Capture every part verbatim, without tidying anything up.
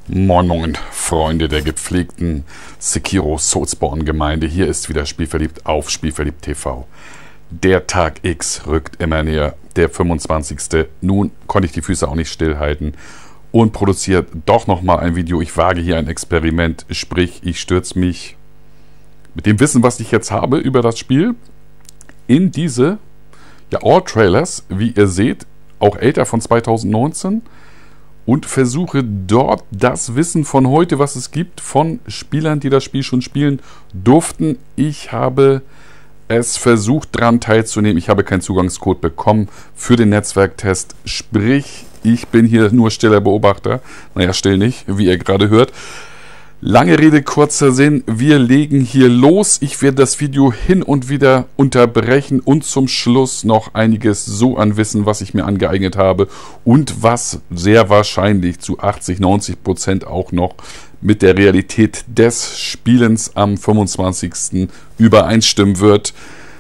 Moin Moin, Freunde der gepflegten Sekiro Soulspawn Gemeinde. Hier ist wieder Spielverliebt auf Spielverliebt T V. Der Tag X rückt immer näher, der fünfundzwanzigste Nun konnte ich die Füße auch nicht stillhalten und produziere doch nochmal ein Video. Ich wage hier ein Experiment, sprich ich stürze mich mit dem Wissen, was ich jetzt habe über das Spiel, in diese ja, All-Trailers, wie ihr seht, auch älter von zweitausendneunzehn, und versuche dort das Wissen von heute, was es gibt, von Spielern, die das Spiel schon spielen durften. Ich habe es versucht, daran teilzunehmen. Ich habe keinen Zugangscode bekommen für den Netzwerktest. Sprich, ich bin hier nur stiller Beobachter. Naja, still nicht, wie ihr gerade hört. Lange Rede, kurzer Sinn. Wir legen hier los. Ich werde das Video hin und wieder unterbrechen und zum Schluss noch einiges so an Wissen, was ich mir angeeignet habe und was sehr wahrscheinlich zu achtzig, neunzig Prozent auch noch mit der Realität des Spielens am fünfundzwanzigsten übereinstimmen wird.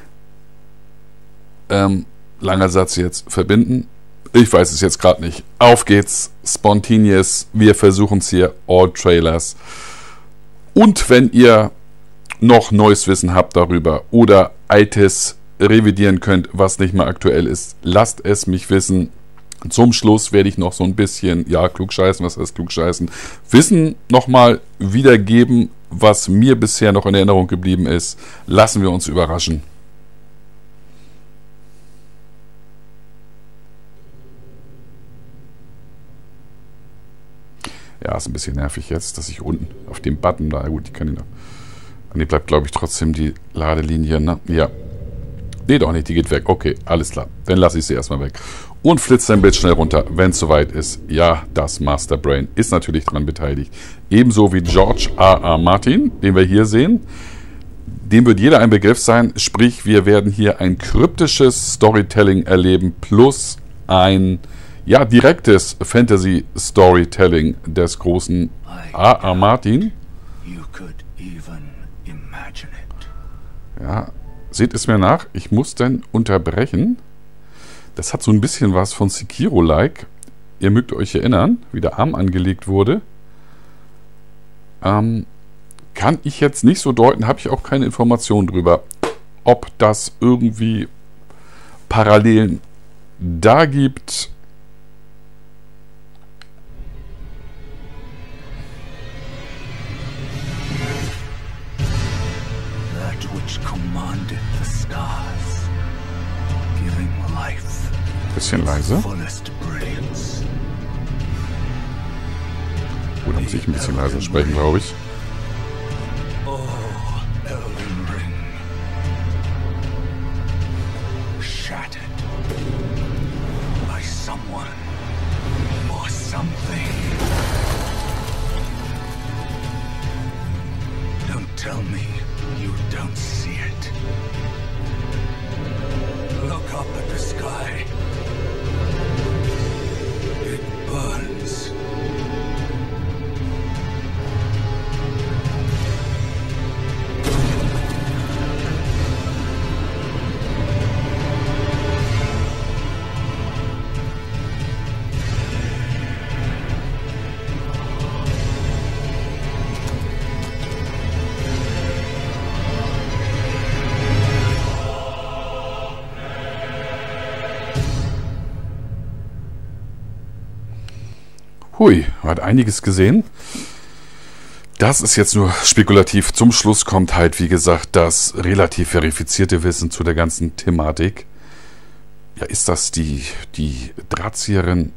Ähm, langer Satz jetzt. Verbinden? Ich weiß es jetzt gerade nicht. Auf geht's. Spontaneous. Wir versuchen es hier. All Trailers. Und wenn ihr noch neues Wissen habt darüber oder altes revidieren könnt, was nicht mehr aktuell ist, lasst es mich wissen. Zum Schluss werde ich noch so ein bisschen, ja, klugscheißen, was heißt klugscheißen, Wissen nochmal wiedergeben, was mir bisher noch in Erinnerung geblieben ist. Lassen wir uns überraschen. Ja, ist ein bisschen nervig jetzt, dass ich unten auf dem Button da, gut, ich kann ihn noch. Ne, bleibt, glaube ich, trotzdem die Ladelinie, ne? Ja. Ne, doch nicht, die geht weg. Okay, alles klar. Dann lasse ich sie erstmal weg. Und flitze ein Bild schnell runter, wenn es soweit ist. Ja, das Master Brain ist natürlich daran beteiligt. Ebenso wie George R R. Martin, den wir hier sehen. Dem wird jeder ein Begriff sein. Sprich, wir werden hier ein kryptisches Storytelling erleben plus ein ja, direktes Fantasy-Storytelling des großen R R. Martin. Ja, seht es mir nach, ich muss denn unterbrechen. Das hat so ein bisschen was von Sekiro-like. Ihr mögt euch erinnern, wie der Arm angelegt wurde. Ähm, kann ich jetzt nicht so deuten, habe ich auch keine Informationen drüber, ob das irgendwie Parallelen da gibt. Bisschen leise. Gut, da muss ich ein bisschen leiser sprechen, glaube ich. Tell me you don't see it. Look up at the sky. It burns. Hui, hat einiges gesehen. Das ist jetzt nur spekulativ. Zum Schluss kommt halt, wie gesagt, das relativ verifizierte Wissen zu der ganzen Thematik. Ja, ist das die, die Drahtzieherin?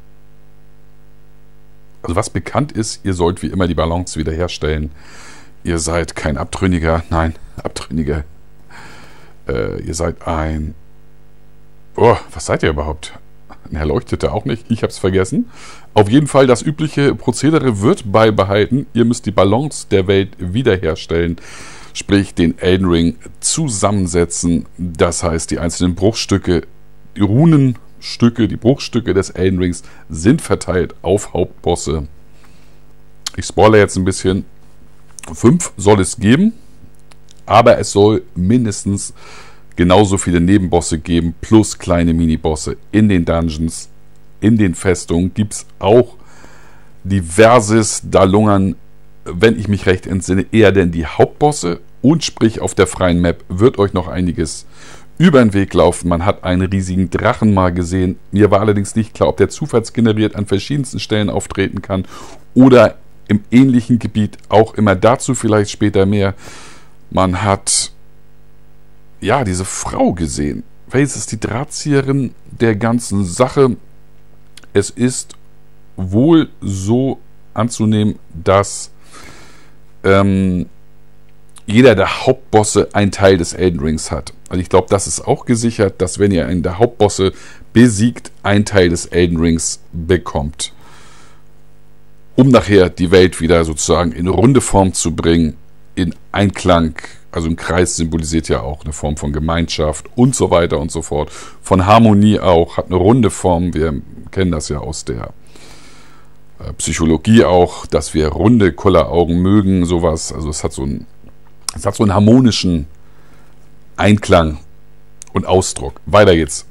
Also was bekannt ist, ihr sollt wie immer die Balance wiederherstellen. Ihr seid kein Abtrünniger. Nein, Abtrünniger. Äh, ihr seid ein... Oh, was seid ihr überhaupt? Ein Erleuchteter auch nicht. Ich habe es vergessen. Auf jeden Fall, das übliche Prozedere wird beibehalten. Ihr müsst die Balance der Welt wiederherstellen. Sprich, den Elden Ring zusammensetzen. Das heißt, die einzelnen Bruchstücke, die Runenstücke, die Bruchstücke des Elden Rings sind verteilt auf Hauptbosse. Ich spoilere jetzt ein bisschen. Fünf soll es geben. Aber es soll mindestens genauso viele Nebenbosse geben, plus kleine Minibosse in den Dungeons. In den Festungen gibt es auch diverses. Da lungern, wenn ich mich recht entsinne, eher denn die Hauptbosse. Und sprich, auf der freien Map wird euch noch einiges über den Weg laufen. Man hat einen riesigen Drachen mal gesehen. Mir war allerdings nicht klar, ob der zufallsgeneriert an verschiedensten Stellen auftreten kann oder im ähnlichen Gebiet auch immer. Dazu vielleicht später mehr. Man hat ja diese Frau gesehen. Welches ist die Drahtzieherin der ganzen Sache? Es ist wohl so anzunehmen, dass ähm, jeder der Hauptbosse einen Teil des Elden Rings hat. Also ich glaube, das ist auch gesichert, dass wenn ihr einen der Hauptbosse besiegt, einen Teil des Elden Rings bekommt. Um nachher die Welt wieder sozusagen in runde Form zu bringen, in Einklang. Also ein Kreis symbolisiert ja auch eine Form von Gemeinschaft und so weiter und so fort. Von Harmonie auch, hat eine runde Form. Wir kennen das ja aus der äh, Psychologie auch, dass wir runde Kulleraugen mögen, sowas. Also es hat so ein Es hat so einen harmonischen Einklang und Ausdruck. Weiter geht's.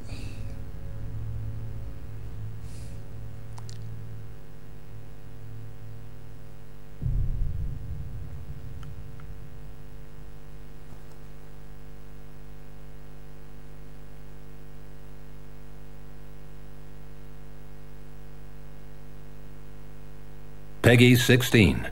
Peggy sixteen.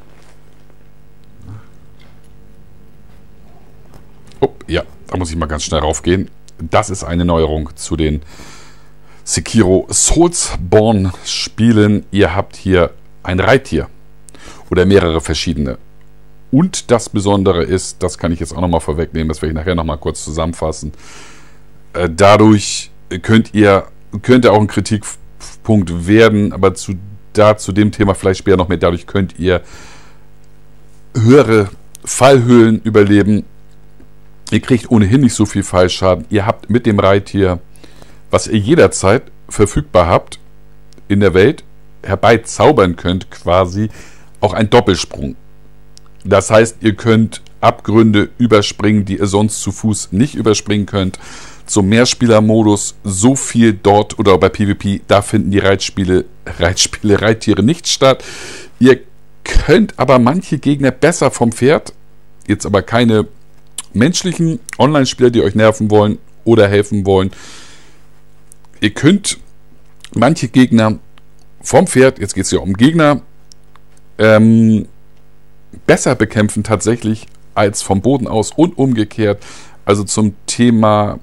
Oh, ja, da muss ich mal ganz schnell raufgehen. Das ist eine Neuerung zu den Sekiro Soulsborne Spielen. Ihr habt hier ein Reittier oder mehrere verschiedene. Und das Besondere ist, das kann ich jetzt auch nochmal vorwegnehmen, das werde ich nachher nochmal kurz zusammenfassen. Äh, dadurch könnt ihr, könnte auch ein Kritikpunkt werden, aber zu, da zu dem Thema vielleicht später noch mehr. Dadurch könnt ihr höhere Fallhöhlen überleben. Ihr kriegt ohnehin nicht so viel Fallschaden. Ihr habt mit dem Reittier, was ihr jederzeit verfügbar habt in der Welt, herbeizaubern könnt, quasi auch einen Doppelsprung. Das heißt, ihr könnt Abgründe überspringen, die ihr sonst zu Fuß nicht überspringen könnt. Zum Mehrspielermodus so viel dort oder bei PvP, da finden die Reitspiele, Reitspiele, Reittiere nicht statt. Ihr könnt aber manche Gegner besser vom Pferd, jetzt aber keine menschlichen Online-Spieler, die euch nerven wollen oder helfen wollen. Ihr könnt manche Gegner vom Pferd, jetzt geht es ja um Gegner, ähm, besser bekämpfen tatsächlich als vom Boden aus und umgekehrt. Also zum Thema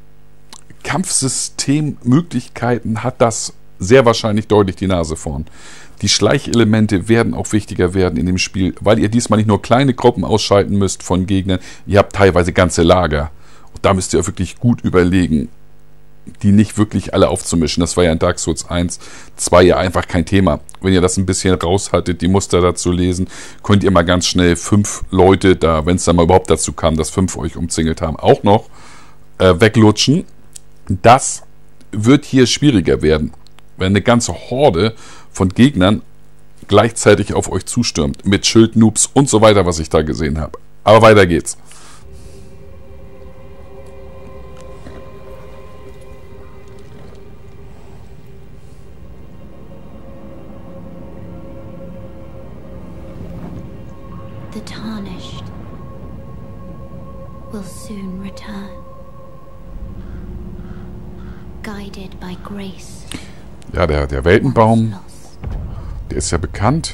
Kampfsystemmöglichkeiten hat das sehr wahrscheinlich deutlich die Nase vorn. Die Schleichelemente werden auch wichtiger werden in dem Spiel, weil ihr diesmal nicht nur kleine Gruppen ausschalten müsst von Gegnern, ihr habt teilweise ganze Lager. Und da müsst ihr wirklich gut überlegen, die nicht wirklich alle aufzumischen. Das war ja in Dark Souls eins, zwei ja einfach kein Thema. Wenn ihr das ein bisschen raushaltet, die Muster dazu lesen, könnt ihr mal ganz schnell fünf Leute da, wenn es dann mal überhaupt dazu kam, dass fünf euch umzingelt haben, auch noch äh, weglutschen. Das wird hier schwieriger werden, wenn eine ganze Horde von Gegnern gleichzeitig auf euch zustürmt, mit Schildnoobs und so weiter, was ich da gesehen habe. Aber weiter geht's. The tarnished will soon return, guided by grace. Ja, der, der Weltenbaum, der ist ja bekannt.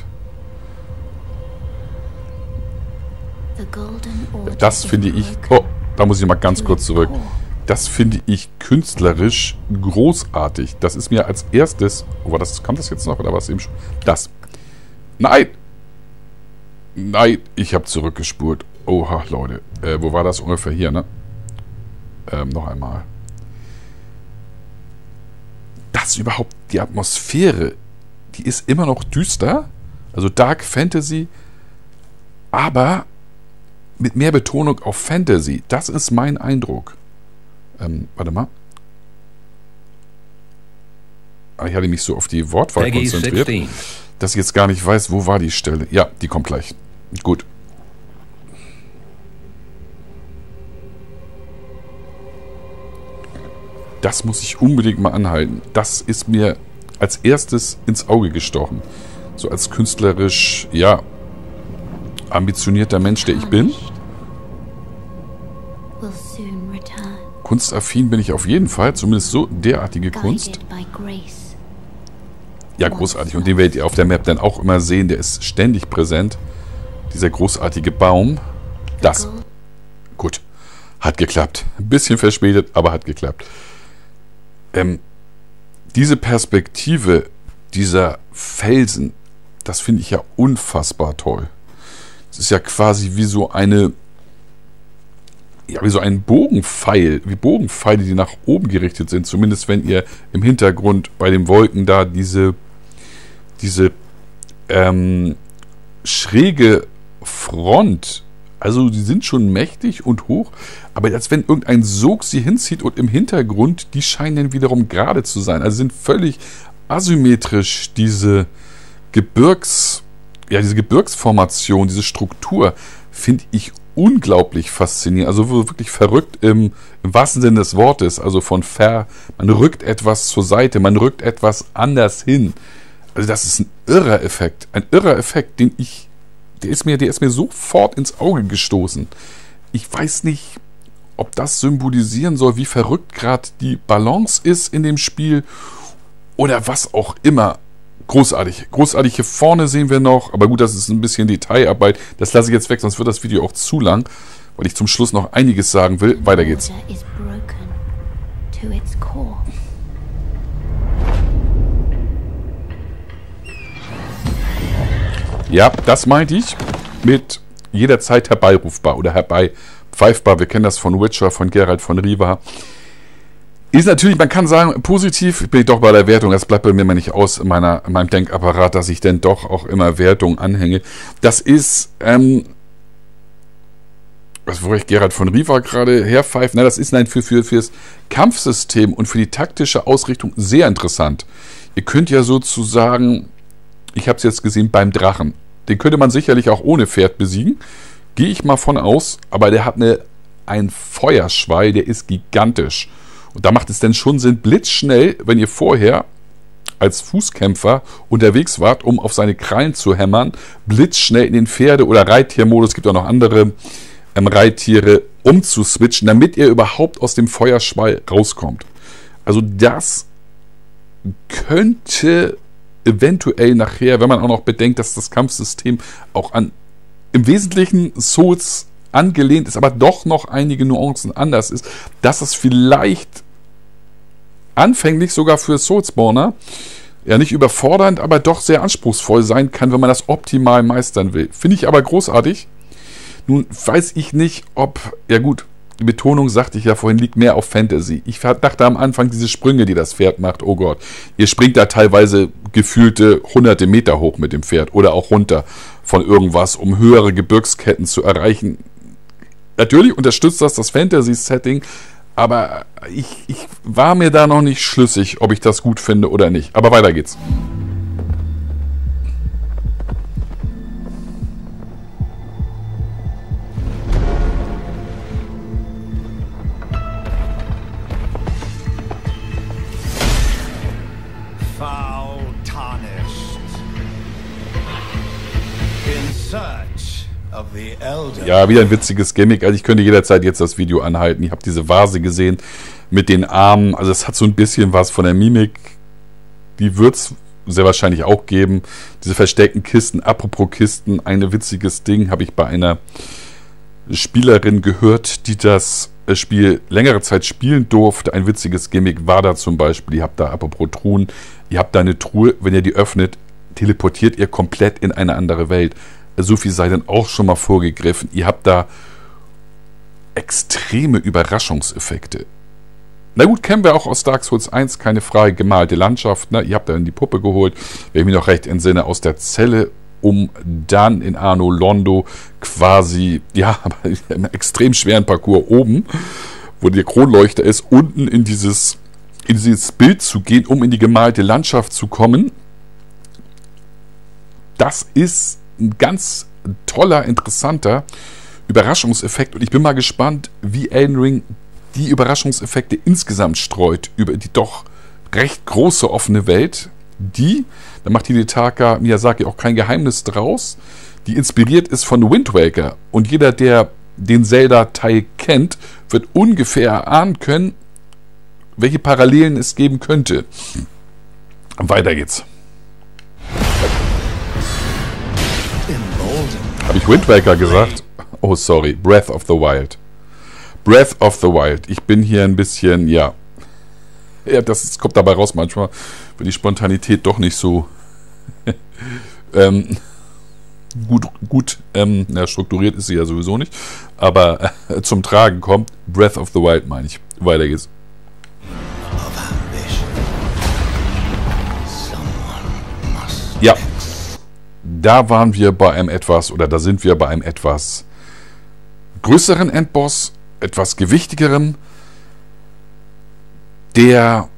Das finde ich, oh, da muss ich mal ganz kurz zurück. Das finde ich künstlerisch großartig. Das ist mir als erstes, oh, war das, kam das jetzt noch oder was eben schon? Das. Nein! Nein, ich habe zurückgespult. Oha, Leute. Äh, wo war das ungefähr hier, ne? Ähm, noch einmal. Das überhaupt, die Atmosphäre, die ist immer noch düster. Also Dark Fantasy, aber mit mehr Betonung auf Fantasy. Das ist mein Eindruck. Ähm, warte mal. Ich hatte mich so auf die Wortwahl Peggy konzentriert, sixteen. dass ich jetzt gar nicht weiß, wo war die Stelle. Ja, die kommt gleich. Gut. Das muss ich unbedingt mal anhalten. Das ist mir als erstes ins Auge gestochen. So als künstlerisch, ja, ambitionierter Mensch, der ich bin. Will soon return. Kunstaffin bin ich auf jeden Fall, zumindest so derartige Kunst. Guided by grace. Ja, großartig. Und den werdet ihr auf der Map dann auch immer sehen. Der ist ständig präsent. Dieser großartige Baum. Das. Gut. Hat geklappt. Ein bisschen verspätet, aber hat geklappt. Ähm, diese Perspektive dieser Felsen, das finde ich ja unfassbar toll. Es ist ja quasi wie so eine, ja, wie so ein Bogenpfeil, wie Bogenpfeile, die nach oben gerichtet sind. Zumindest wenn ihr im Hintergrund bei den Wolken da diese, diese ähm, schräge Front, also die sind schon mächtig und hoch, aber als wenn irgendein Sog sie hinzieht und im Hintergrund, die scheinen dann wiederum gerade zu sein. Also sind völlig asymmetrisch diese Gebirgs, ja, diese Gebirgsformation, diese Struktur, finde ich unglaublich faszinierend. Also wirklich verrückt im, im wahrsten Sinne des Wortes. Also von ver, man rückt etwas zur Seite, man rückt etwas anders hin. Also das ist ein irrer Effekt. Ein irrer Effekt, den ich, der ist mir, der ist mir sofort ins Auge gestoßen. Ich weiß nicht, ob das symbolisieren soll, wie verrückt gerade die Balance ist in dem Spiel oder was auch immer. Großartig. Großartig. Hier vorne sehen wir noch, aber gut, das ist ein bisschen Detailarbeit. Das lasse ich jetzt weg, sonst wird das Video auch zu lang, weil ich zum Schluss noch einiges sagen will. Weiter geht's. Order is broken to its core. Ja, das meinte ich mit jederzeit herbeirufbar oder herbeipfeifbar. Wir kennen das von Witcher, von Geralt von Riva. Ist natürlich, man kann sagen, positiv bin ich doch bei der Wertung. Das bleibt bei mir mal nicht aus in, meiner, in meinem Denkapparat, dass ich denn doch auch immer Wertung anhänge. Das ist, ähm, was, wo ich Geralt von Riva gerade herpfeife, na, das ist nein, für, für, fürs Kampfsystem und für die taktische Ausrichtung sehr interessant. Ihr könnt ja sozusagen, ich habe es jetzt gesehen, beim Drachen. Den könnte man sicherlich auch ohne Pferd besiegen. Gehe ich mal von aus, aber der hat eine, einen Feuerschwall, der ist gigantisch. Und da macht es denn schon Sinn, blitzschnell, wenn ihr vorher als Fußkämpfer unterwegs wart, um auf seine Krallen zu hämmern, blitzschnell in den Pferde- oder Reittiermodus, es gibt auch noch andere ähm, Reittiere, umzuswitchen, damit ihr überhaupt aus dem Feuerschwall rauskommt. Also das könnte eventuell nachher, wenn man auch noch bedenkt, dass das Kampfsystem auch an im Wesentlichen Souls angelehnt ist, aber doch noch einige Nuancen anders ist, dass es vielleicht anfänglich sogar für Soulsborner ja nicht überfordernd, aber doch sehr anspruchsvoll sein kann, wenn man das optimal meistern will. Finde ich aber großartig. Nun weiß ich nicht, ob, ja gut, die Betonung, sagte ich ja vorhin, liegt mehr auf Fantasy. Ich dachte am Anfang, diese Sprünge, die das Pferd macht, oh Gott, ihr springt da teilweise gefühlte hunderte Meter hoch mit dem Pferd oder auch runter von irgendwas, um höhere Gebirgsketten zu erreichen. Natürlich unterstützt das das Fantasy-Setting, aber ich, ich war mir da noch nicht schlüssig, ob ich das gut finde oder nicht. Aber weiter geht's. Foul tarnished. In search of the elder. Ja, wieder ein witziges Gimmick. Also ich könnte jederzeit jetzt das Video anhalten. Ich habe diese Vase gesehen mit den Armen. Also es hat so ein bisschen was von der Mimik. Die wird es sehr wahrscheinlich auch geben. Diese versteckten Kisten. Apropos Kisten, ein witziges Ding habe ich bei einer Spielerin gehört, die das Spiel längere Zeit spielen durfte. Ein witziges Gimmick war da zum Beispiel, ihr habt da, apropos Truhen, ihr habt da eine Truhe, wenn ihr die öffnet, teleportiert ihr komplett in eine andere Welt. So viel sei dann auch schon mal vorgegriffen. Ihr habt da extreme Überraschungseffekte. Na gut, kennen wir auch aus Dark Souls eins, keine Frage, gemalte Landschaft. Ne? Ihr habt dann die Puppe geholt, wenn ich mich noch recht entsinne, aus der Zelle, um dann in Anno Londo quasi, ja, einen extrem schweren Parcours oben, wo der Kronleuchter ist, unten in dieses, in dieses Bild zu gehen, um in die gemalte Landschaft zu kommen. Das ist ein ganz toller, interessanter Überraschungseffekt und ich bin mal gespannt, wie Elden Ring die Überraschungseffekte insgesamt streut über die doch recht große offene Welt. die, da macht Hidetaka Miyazaki auch kein Geheimnis draus, die inspiriert ist von Wind Waker. Und jeder, der den Zelda-Teil kennt, wird ungefähr erahnen können, welche Parallelen es geben könnte. Weiter geht's. Habe ich Wind Waker gesagt? Oh, sorry. Breath of the Wild. Breath of the Wild. Ich bin hier ein bisschen, ja... Ja, das kommt dabei raus manchmal, wenn die Spontanität doch nicht so ähm, gut, gut ähm, ja, strukturiert ist sie ja sowieso nicht, aber äh, zum Tragen kommt. Breath of the Wild meine ich. Weiter geht's. Ja, da waren wir bei einem etwas, oder da sind wir bei einem etwas größeren Endboss, etwas gewichtigerem, der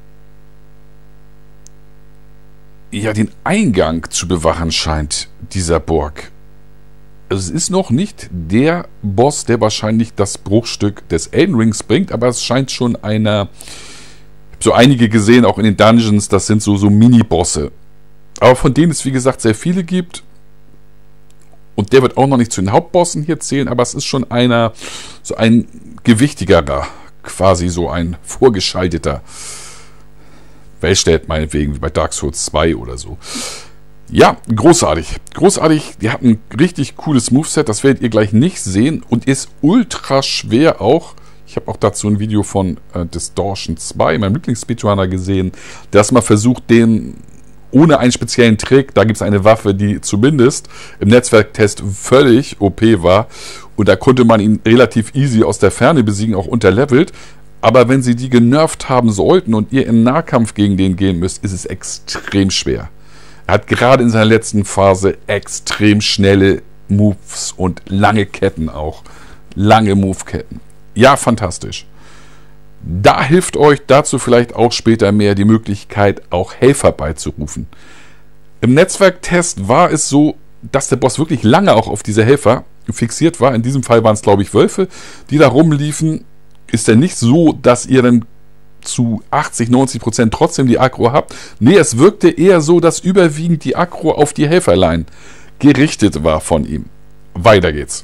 ja den Eingang zu bewachen scheint, dieser Burg. Also es ist noch nicht der Boss, der wahrscheinlich das Bruchstück des Elden Rings bringt, aber es scheint schon einer, ich habe so einige gesehen, auch in den Dungeons, das sind so, so Mini-Bosse. Aber von denen es, wie gesagt, sehr viele gibt. Und der wird auch noch nicht zu den Hauptbossen hier zählen, aber es ist schon einer, so ein gewichtigerer, quasi so ein vorgeschalteter Weltstädt, meinetwegen, wie bei Dark Souls zwei oder so. Ja, großartig. Großartig. Die hat ein richtig cooles Moveset, das werdet ihr gleich nicht sehen und ist ultra schwer auch. Ich habe auch dazu ein Video von äh, Distortion zwei, meinem Lieblings-Speedrunner, gesehen, der das mal versucht, den ohne einen speziellen Trick, da gibt es eine Waffe, die zumindest im Netzwerktest völlig O P war und da konnte man ihn relativ easy aus der Ferne besiegen, auch unterlevelt. Aber wenn sie die genervt haben sollten und ihr in Nahkampf gegen den gehen müsst, ist es extrem schwer. Er hat gerade in seiner letzten Phase extrem schnelle Moves und lange Ketten auch. Lange Moveketten. Ja, fantastisch. Da hilft euch dazu vielleicht auch später mehr die Möglichkeit, auch Helfer beizurufen. Im Netzwerktest war es so, dass der Boss wirklich lange auch auf diese Helfer fixiert war. In diesem Fall waren es, glaube ich, Wölfe, die da rumliefen. Ist ja nicht so, dass ihr dann zu achtzig, neunzig Prozent trotzdem die Aggro habt. Nee, es wirkte eher so, dass überwiegend die Aggro auf die Helferlein gerichtet war von ihm. Weiter geht's.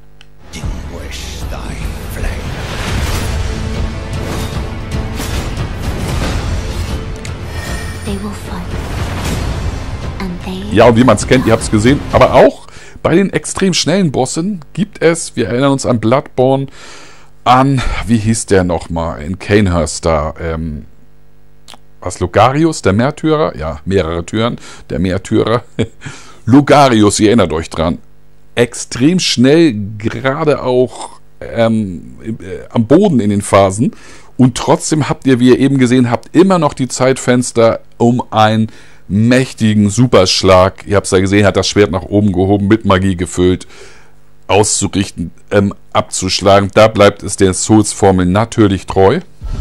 Ja, und wie man es kennt, ihr habt es gesehen, aber auch bei den extrem schnellen Bossen gibt es, wir erinnern uns an Bloodborne, an, wie hieß der nochmal, in Cainhurst da, ähm, was, Logarius, der Märtyrer? Ja, mehrere Türen, der Märtyrer. Logarius, ihr erinnert euch dran. Extrem schnell, gerade auch ähm, äh, am Boden in den Phasen. Und trotzdem habt ihr, wie ihr eben gesehen habt, immer noch die Zeitfenster, um einen mächtigen Superschlag, ihr habt es ja gesehen, hat das Schwert nach oben gehoben, mit Magie gefüllt, auszurichten, ähm, abzuschlagen. Da bleibt es der Souls-Formel natürlich treu.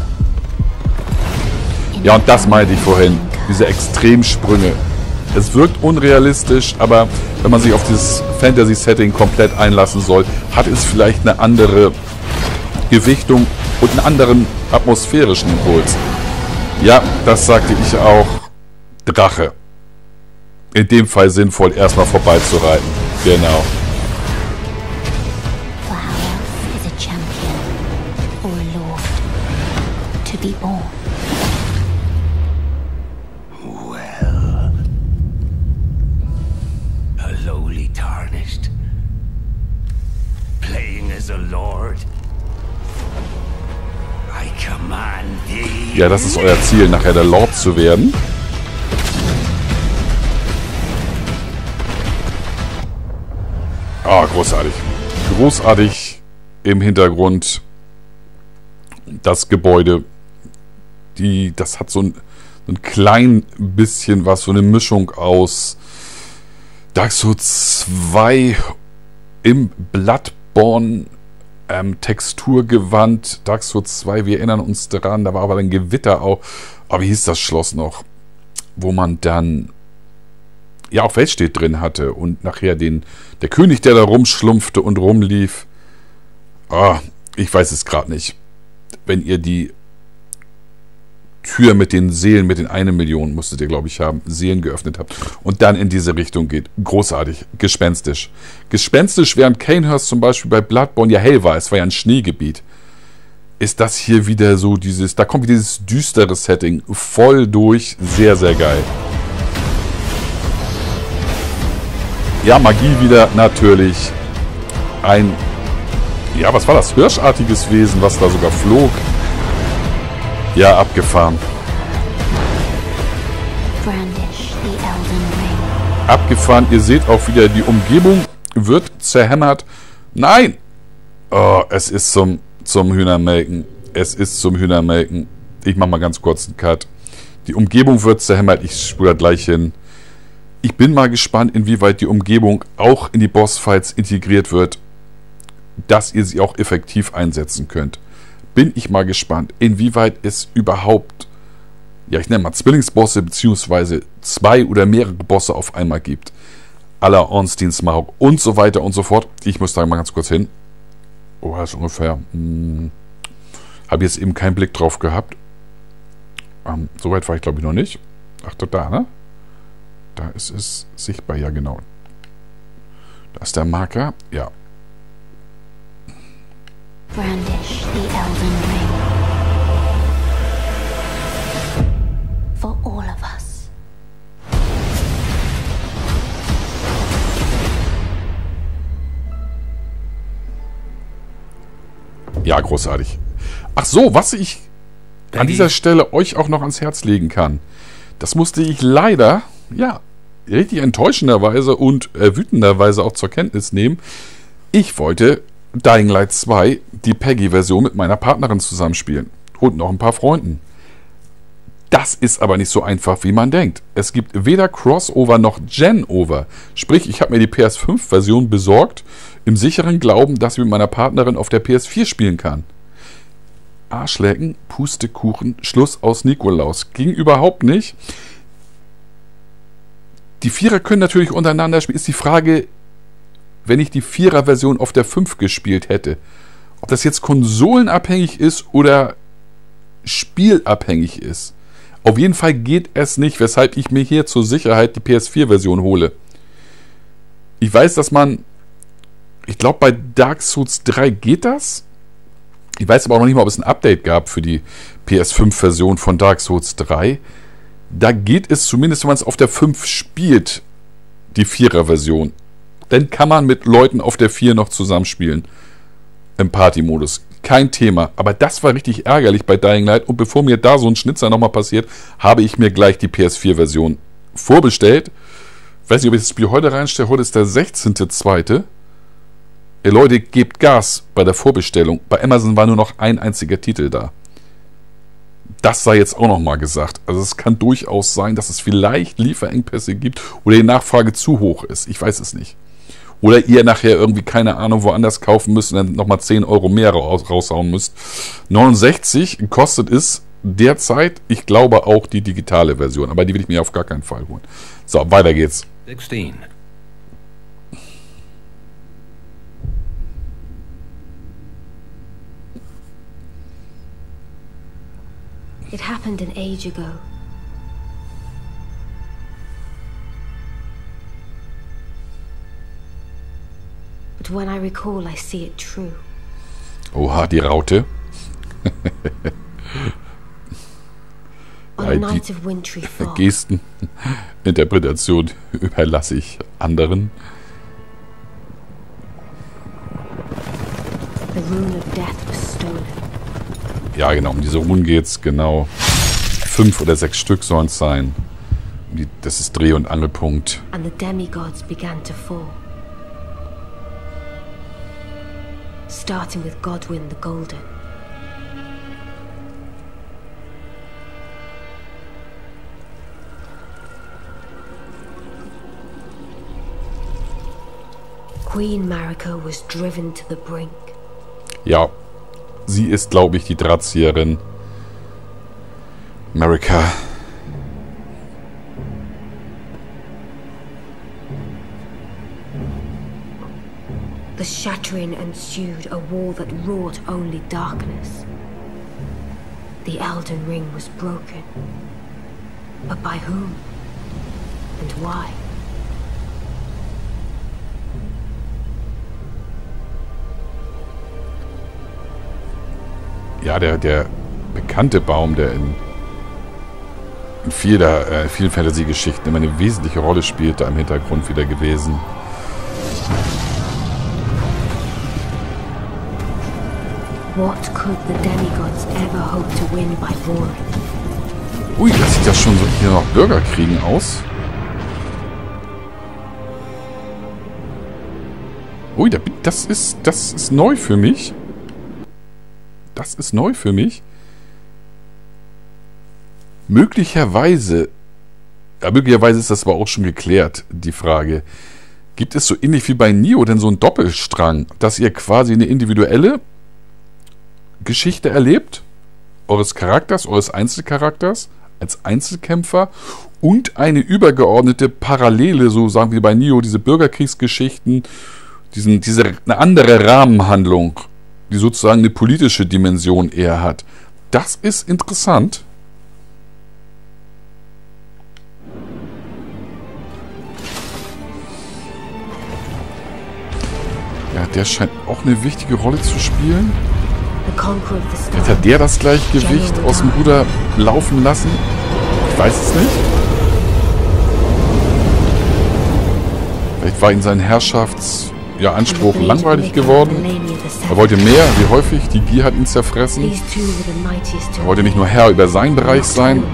Ja, und das meinte ich vorhin, diese Extremsprünge. Es wirkt unrealistisch, aber wenn man sich auf dieses Fantasy-Setting komplett einlassen soll, hat es vielleicht eine andere Gewichtung und einen anderen atmosphärischen Impuls. Ja, das sagte ich auch. Drache. In dem Fall sinnvoll, erstmal vorbeizureiten. Genau. Well, a lowly tarnished, playing as a lord. I command thee. Ja, das ist euer Ziel, nachher der Lord zu werden. Ah, großartig. Großartig im Hintergrund das Gebäude. Die, das hat so ein, ein klein bisschen was, so eine Mischung aus Dark Souls zwei im Bloodborne ähm, Texturgewand. Dark Souls zwei, wir erinnern uns daran, da war aber ein Gewitter auch. Aber wie hieß das Schloss noch? Wo man dann ja auch Weltstädt drin hatte und nachher den der König, der da rumschlumpfte und rumlief. Ah, ich weiß es gerade nicht. Wenn ihr die Tür mit den Seelen, mit den eine Million musstet ihr, glaube ich, haben, Seelen geöffnet habt und dann in diese Richtung geht. Großartig. Gespenstisch. Gespenstisch, während Kanehurst zum Beispiel bei Bloodborne ja hell war, es war ja ein Schneegebiet, ist das hier wieder so dieses, da kommt wieder dieses düstere Setting voll durch. Sehr, sehr geil. Ja, Magie wieder, natürlich. Ein, ja, was war das? Hirschartiges Wesen, was da sogar flog. Ja, abgefahren. Brandish the Elden Ring. Abgefahren. Ihr seht auch wieder, die Umgebung wird zerhämmert. Nein! Oh, es ist zum, zum Hühnermelken. Es ist zum Hühnermelken. Ich mach mal ganz kurz einen Cut. Die Umgebung wird zerhämmert. Ich spule da gleich hin. Ich bin mal gespannt, inwieweit die Umgebung auch in die Bossfights integriert wird, dass ihr sie auch effektiv einsetzen könnt. Bin ich mal gespannt, inwieweit es überhaupt, ja, ich nenne mal Zwillingsbosse, beziehungsweise zwei oder mehrere Bosse auf einmal gibt. À la Ornsteins Smaug und so weiter und so fort. Ich muss da mal ganz kurz hin. Oh, das ist ungefähr. Hm, habe jetzt eben keinen Blick drauf gehabt. Ähm, Soweit war ich, glaube ich, noch nicht. Ach, da, ne? Da ist es sichtbar, ja, genau. Da ist der Marker, ja. Brandish the Elden Ring. For all of us. Ja, großartig. Ach so, was ich an dieser Stelle euch auch noch ans Herz legen kann. Das musste ich leider, ja, richtig enttäuschenderweise und äh, wütenderweise auch zur Kenntnis nehmen. Ich wollte Dying Light zwei, die Peggy-Version, mit meiner Partnerin zusammenspielen. Und noch ein paar Freunden. Das ist aber nicht so einfach, wie man denkt. Es gibt weder Crossover noch Gen-Over. Sprich, ich habe mir die P S fünf Version besorgt, im sicheren Glauben, dass ich mit meiner Partnerin auf der P S vier spielen kann. Arschlecken, Pustekuchen, Schluss aus Nikolaus. Ging überhaupt nicht. Die Vierer können natürlich untereinander spielen. Ist die Frage, wenn ich die Vierer-Version auf der fünf gespielt hätte, ob das jetzt konsolenabhängig ist oder spielabhängig ist. Auf jeden Fall geht es nicht, weshalb ich mir hier zur Sicherheit die P S vier Version hole. Ich weiß, dass man, ich glaube bei Dark Souls drei geht das. Ich weiß aber auch noch nicht mal, ob es ein Update gab für die P S fünf Version von Dark Souls drei. Da geht es zumindest, wenn man es auf der fünf spielt, die Vierer Version. Dann kann man mit Leuten auf der vier noch zusammenspielen. Im Party-Modus. Kein Thema. Aber das war richtig ärgerlich bei Dying Light. Und bevor mir da so ein Schnitzer nochmal passiert, habe ich mir gleich die P S vier Version vorbestellt. Ich weiß nicht, ob ich das Spiel heute reinstelle. Heute ist der sechzehnte zweite Ey Leute, gebt Gas bei der Vorbestellung. Bei Amazon war nur noch ein einziger Titel da. Das sei jetzt auch nochmal gesagt. Also es kann durchaus sein, dass es vielleicht Lieferengpässe gibt oder die Nachfrage zu hoch ist. Ich weiß es nicht. Oder ihr nachher irgendwie, keine Ahnung, woanders kaufen müsst und dann nochmal zehn Euro mehr raus, raushauen müsst. neunundsechzig kostet es derzeit, ich glaube, auch die digitale Version. Aber die will ich mir auf gar keinen Fall holen. So, weiter geht's. sixteen. It happened an age ago. But when I recall, I see it true. Oha, die Raute. On the night of wintry fall, Gesten, Interpretation überlasse ich anderen. the rune of death was stolen. Ja, genau, um diese Runen geht's, genau. Fünf oder sechs Stück sollen es sein. Die, das ist Dreh- und Angelpunkt. And the demigods began to fall. Starting with Godwyn the Golden. Queen Marika was driven to the brink. Ja, sie ist, glaube ich, die Drahtzieherin. Marika. The shattering ensued, a war that wrought only darkness. The Elden Ring was broken. But by whom? And why? Ja, der, der bekannte Baum, der in, in vieler, äh, vielen Fantasy-Geschichten immer eine wesentliche Rolle spielt, da im Hintergrund wieder gewesen. What could the demigods ever hope to win by war? Ui, das sieht ja schon so hier noch Bürgerkriegen aus. Ui, das ist, das ist neu für mich. Das ist neu für mich. Möglicherweise, ja, möglicherweise ist das aber auch schon geklärt, die Frage. Gibt es so ähnlich wie bei Nioh denn so einen Doppelstrang, dass ihr quasi eine individuelle Geschichte erlebt, eures Charakters, eures Einzelcharakters, als Einzelkämpfer und eine übergeordnete Parallele, so sagen wir bei Nioh, diese Bürgerkriegsgeschichten, diesen, diese eine andere Rahmenhandlung, die sozusagen eine politische Dimension eher hat. Das ist interessant. Ja, der scheint auch eine wichtige Rolle zu spielen. Jetzt hat der das Gleichgewicht aus dem Ruder laufen lassen. Ich weiß es nicht. Vielleicht war ihm sein Herrschaftsanspruch ja, Anspruch langweilig geworden. Er wollte mehr, wie häufig. Die Gier hat ihn zerfressen. Er wollte nicht nur Herr über seinen Bereich sein.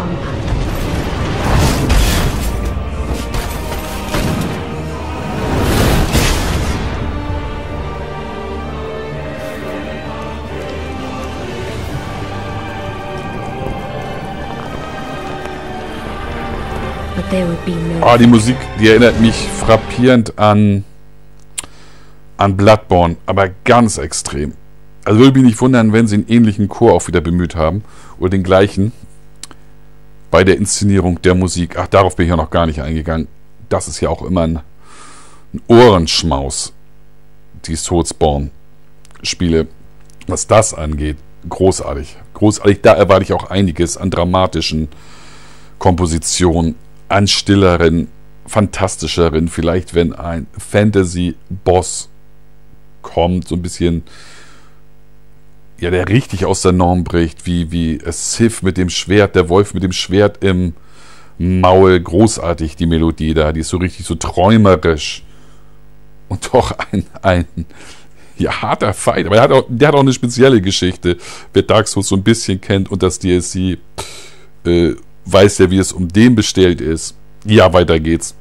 Ah, die Musik, die erinnert mich frappierend an, an Bloodborne, aber ganz extrem. Also würde mich nicht wundern, wenn sie einen ähnlichen Chor auch wieder bemüht haben, oder den gleichen, bei der Inszenierung der Musik. Ach, darauf bin ich ja noch gar nicht eingegangen. Das ist ja auch immer ein, ein Ohrenschmaus, die Soulsborne-Spiele. Was das angeht, großartig. Großartig, da erwarte ich auch einiges an dramatischen Kompositionen, an stilleren, fantastischeren, vielleicht wenn ein Fantasy-Boss kommt, so ein bisschen, ja, der richtig aus der Norm bricht, wie, wie Sif mit dem Schwert, der Wolf mit dem Schwert im Maul, großartig die Melodie da, die ist so richtig so träumerisch und doch ein, ein ja, harter Fight, aber der hat, auch, der hat auch eine spezielle Geschichte, wer Dark Souls so ein bisschen kennt und das D L C äh, weiß ja, wie es um den bestellt ist. Ja, weiter geht's.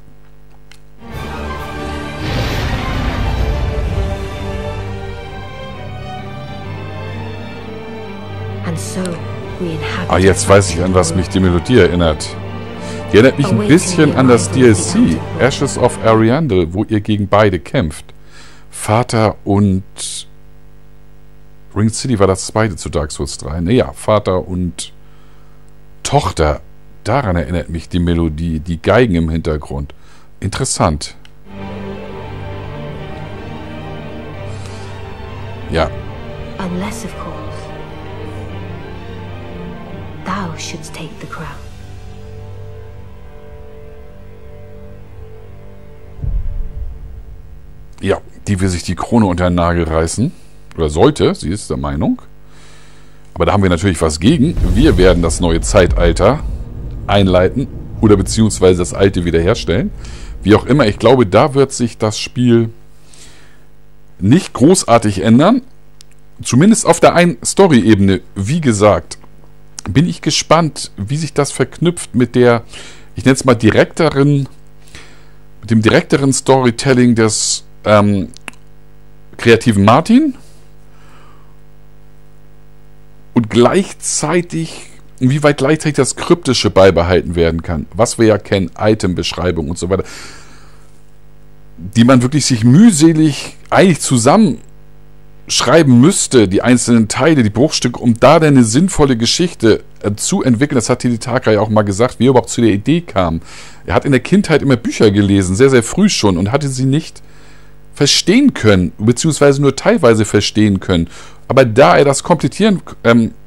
Ah, jetzt weiß ich, an was mich die Melodie erinnert. Die erinnert mich ein bisschen an das D L C, Ashes of Ariandel, wo ihr gegen beide kämpft. Vater und Ring City war das zweite zu Dark Souls drei. Naja, Vater und Tochter. Daran erinnert mich die Melodie, die Geigen im Hintergrund. Interessant. Ja. Unless, of course, thou shouldst take the crown. Ja, die will sich die Krone unter den Nagel reißen. Oder sollte, sie ist der Meinung. Aber da haben wir natürlich was gegen. Wir werden das neue Zeitalter einleiten oder beziehungsweise das alte wiederherstellen. Wie auch immer, ich glaube, da wird sich das Spiel nicht großartig ändern. Zumindest auf der einen Story-Ebene. Wie gesagt, bin ich gespannt, wie sich das verknüpft mit der, ich nenne es mal direkteren, mit dem direkteren Storytelling des ähm, kreativen Martin und gleichzeitig inwieweit gleichzeitig das Kryptische beibehalten werden kann, was wir ja kennen, Item-Beschreibung und so weiter, die man wirklich sich mühselig eigentlich zusammenschreiben müsste, die einzelnen Teile, die Bruchstücke, um da dann eine sinnvolle Geschichte äh, zu entwickeln. Das hat Hidetaka ja auch mal gesagt, wie er überhaupt zu der Idee kam. Er hat in der Kindheit immer Bücher gelesen, sehr, sehr früh schon, und hatte sie nicht verstehen können, beziehungsweise nur teilweise verstehen können. Aber da er das komplettieren ähm,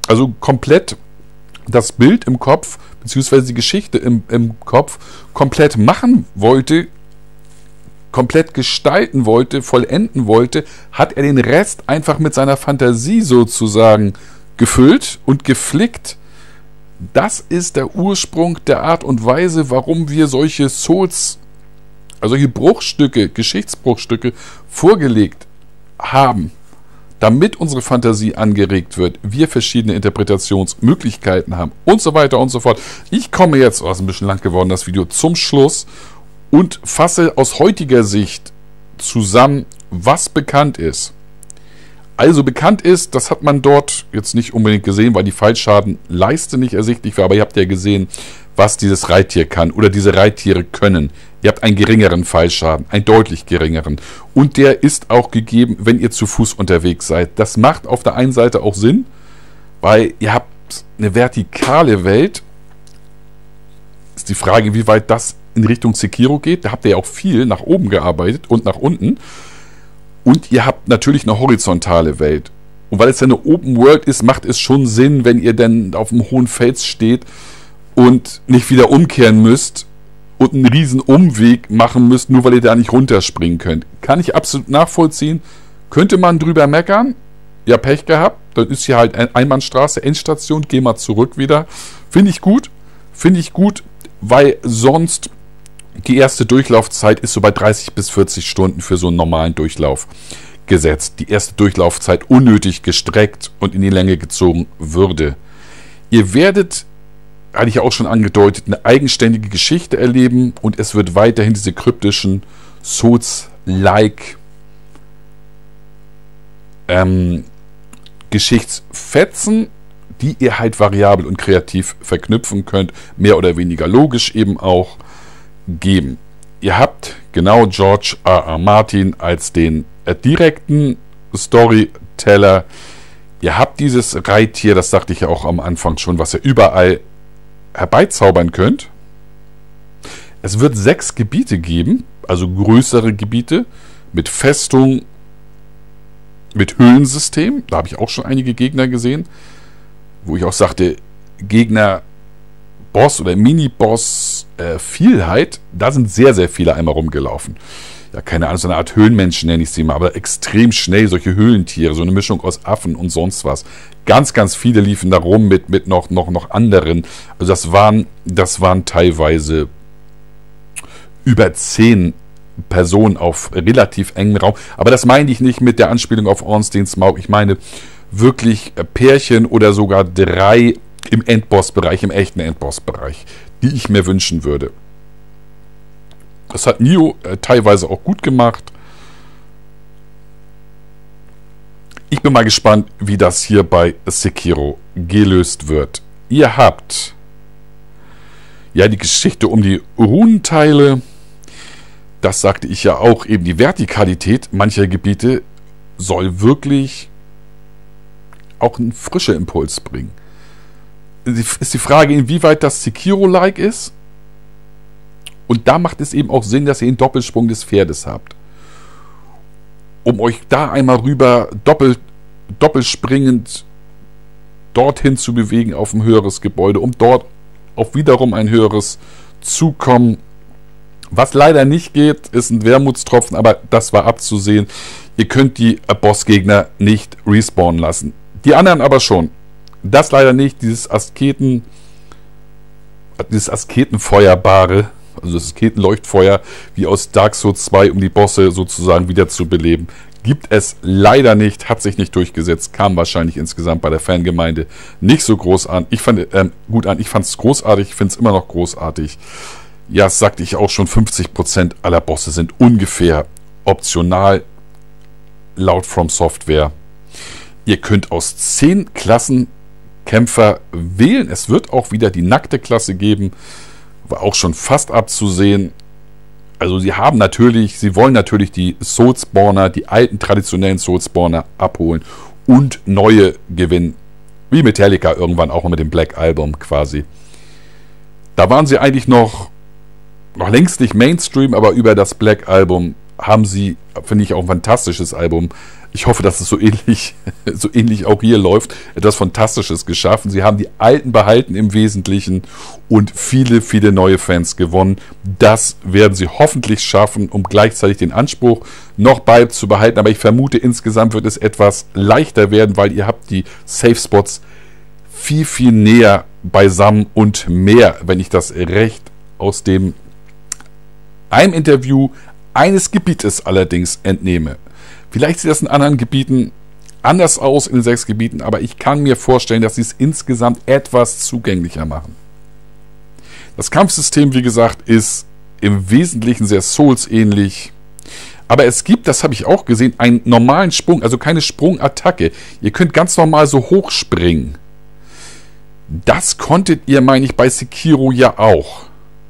also komplett das Bild im Kopf, beziehungsweise die Geschichte im, im Kopf komplett machen wollte, komplett gestalten wollte, vollenden wollte, hat er den Rest einfach mit seiner Fantasie sozusagen gefüllt und geflickt. Das ist der Ursprung der Art und Weise, warum wir solche Souls, also solche Bruchstücke, Geschichtsbruchstücke vorgelegt haben, damit unsere Fantasie angeregt wird, wir verschiedene Interpretationsmöglichkeiten haben und so weiter und so fort. Ich komme jetzt, oh, ist ein bisschen lang geworden, das Video, zum Schluss und fasse aus heutiger Sicht zusammen, was bekannt ist. Also bekannt ist, das hat man dort jetzt nicht unbedingt gesehen, weil die Fallschadenleiste nicht ersichtlich war, aber ihr habt ja gesehen, was dieses Reittier kann oder diese Reittiere können. Ihr habt einen geringeren Fallschaden, einen deutlich geringeren. Und der ist auch gegeben, wenn ihr zu Fuß unterwegs seid. Das macht auf der einen Seite auch Sinn, weil ihr habt eine vertikale Welt. Ist die Frage, wie weit das in Richtung Sekiro geht. Da habt ihr ja auch viel nach oben gearbeitet und nach unten. Und ihr habt natürlich eine horizontale Welt. Und weil es ja eine Open World ist, macht es schon Sinn, wenn ihr dann auf einem hohen Fels steht und nicht wieder umkehren müsst und einen riesen Umweg machen müsst, nur weil ihr da nicht runterspringen könnt. Kann ich absolut nachvollziehen. Könnte man drüber meckern? Ja, Pech gehabt. Dann ist hier halt eine Einbahnstraße, Endstation, geh mal zurück wieder. Finde ich gut. Finde ich gut, weil sonst die erste Durchlaufzeit ist so bei dreißig bis vierzig Stunden für so einen normalen Durchlauf gesetzt. Die erste Durchlaufzeit unnötig gestreckt und in die Länge gezogen würde. Ihr werdet, hatte ich auch schon angedeutet, eine eigenständige Geschichte erleben und es wird weiterhin diese kryptischen Souls-like ähm, Geschichtsfetzen, die ihr halt variabel und kreativ verknüpfen könnt, mehr oder weniger logisch eben auch, geben. Ihr habt genau George R. R. Martin als den äh, direkten Storyteller. Ihr habt dieses Reittier, das sagte ich ja auch am Anfang schon, was ihr überall herbeizaubern könnt. Es wird sechs Gebiete geben, also größere Gebiete mit Festung, mit Höhlensystem. Da habe ich auch schon einige Gegner gesehen, wo ich auch sagte, Gegner, Boss oder Mini-Boss, äh, Vielheit, da sind sehr, sehr viele einmal rumgelaufen. Ja, keine Ahnung, so eine Art Höhlenmenschen nenne ich sie mal, aber extrem schnell, solche Höhlentiere, so eine Mischung aus Affen und sonst was. Ganz, ganz viele liefen da rum mit, mit noch, noch, noch anderen. Also das waren, das waren teilweise über zehn Personen auf relativ engem Raum. Aber das meine ich nicht mit der Anspielung auf Ornstein Smaug. Ich meine wirklich Pärchen oder sogar drei im Endboss-Bereich, im echten Endboss-Bereich, die ich mir wünschen würde. Das hat Nioh äh, teilweise auch gut gemacht. Ich bin mal gespannt, wie das hier bei Sekiro gelöst wird. Ihr habt ja die Geschichte um die Runenteile. Das sagte ich ja auch, eben die Vertikalität mancher Gebiete soll wirklich auch einen frischen Impuls bringen. Ist die Frage, inwieweit das Sekiro-like ist. Und da macht es eben auch Sinn, dass ihr den Doppelsprung des Pferdes habt. Um euch da einmal rüber doppel, doppelspringend dorthin zu bewegen auf ein höheres Gebäude, um dort auf wiederum ein höheres zu kommen. Was leider nicht geht, ist ein Wermutstropfen, aber das war abzusehen. Ihr könnt die Bossgegner nicht respawnen lassen. Die anderen aber schon. Das leider nicht, dieses Asketen, dieses Asketenfeuerbare, also das Asketenleuchtfeuer, wie aus Dark Souls zwei, um die Bosse sozusagen wieder zu beleben, gibt es leider nicht, hat sich nicht durchgesetzt, kam wahrscheinlich insgesamt bei der Fangemeinde nicht so groß an. Ich fand, ähm, gut an, ich fand es großartig, ich finde es immer noch großartig. Ja, das sagte ich auch schon, fünfzig Prozent aller Bosse sind ungefähr optional, laut From Software. Ihr könnt aus zehn Klassen Kämpfer wählen. Es wird auch wieder die nackte Klasse geben, war auch schon fast abzusehen. Also sie haben natürlich, sie wollen natürlich die Soulspawner, die alten traditionellen Soulspawner abholen und neue gewinnen. Wie Metallica irgendwann auch mit dem Black Album quasi. Da waren sie eigentlich noch, noch längst nicht Mainstream, aber über das Black Album haben sie finde ich auch ein fantastisches Album. Ich hoffe, dass es so ähnlich, so ähnlich auch hier läuft. Etwas Fantastisches geschaffen. Sie haben die Alten behalten im Wesentlichen und viele, viele neue Fans gewonnen. Das werden sie hoffentlich schaffen, um gleichzeitig den Anspruch noch beizubehalten. Aber ich vermute, insgesamt wird es etwas leichter werden, weil ihr habt die Safe Spots viel, viel näher beisammen und mehr, wenn ich das recht aus dem einem Interview eines Gebietes allerdings entnehme. Vielleicht sieht das in anderen Gebieten anders aus, in den sechs Gebieten, aber ich kann mir vorstellen, dass sie es insgesamt etwas zugänglicher machen. Das Kampfsystem, wie gesagt, ist im Wesentlichen sehr Souls-ähnlich. Aber es gibt, das habe ich auch gesehen, einen normalen Sprung, also keine Sprungattacke. Ihr könnt ganz normal so hoch springen. Das konntet ihr, meine ich, bei Sekiro ja auch.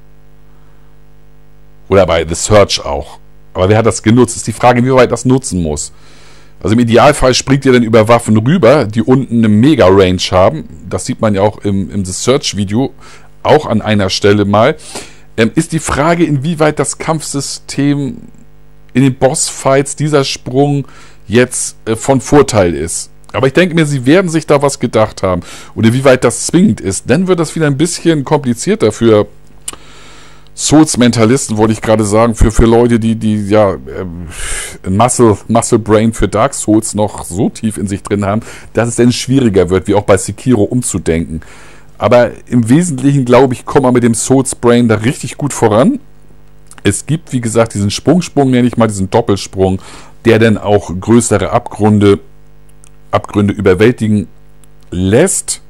Oder bei The Search auch. Aber wer hat das genutzt? Ist die Frage, wie weit das nutzen muss. Also im Idealfall springt ihr dann über Waffen rüber, die unten eine Mega-Range haben. Das sieht man ja auch im, im The Search-Video, auch an einer Stelle mal. Ähm, ist die Frage, inwieweit das Kampfsystem in den Bossfights dieser Sprung jetzt äh, von Vorteil ist. Aber ich denke mir, sie werden sich da was gedacht haben. Und inwieweit das zwingend ist. Dann wird das wieder ein bisschen komplizierter für Souls-Mentalisten, wollte ich gerade sagen, für, für Leute, die, die ja äh, Muscle, Muscle Brain für Dark Souls noch so tief in sich drin haben, dass es dann schwieriger wird, wie auch bei Sekiro umzudenken. Aber im Wesentlichen, glaube ich, kommt man mit dem Souls Brain da richtig gut voran. Es gibt, wie gesagt, diesen Sprungsprung, nenne ich mal, diesen Doppelsprung, der dann auch größere Abgründe, Abgründe überwältigen lässt.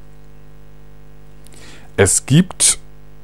Es gibt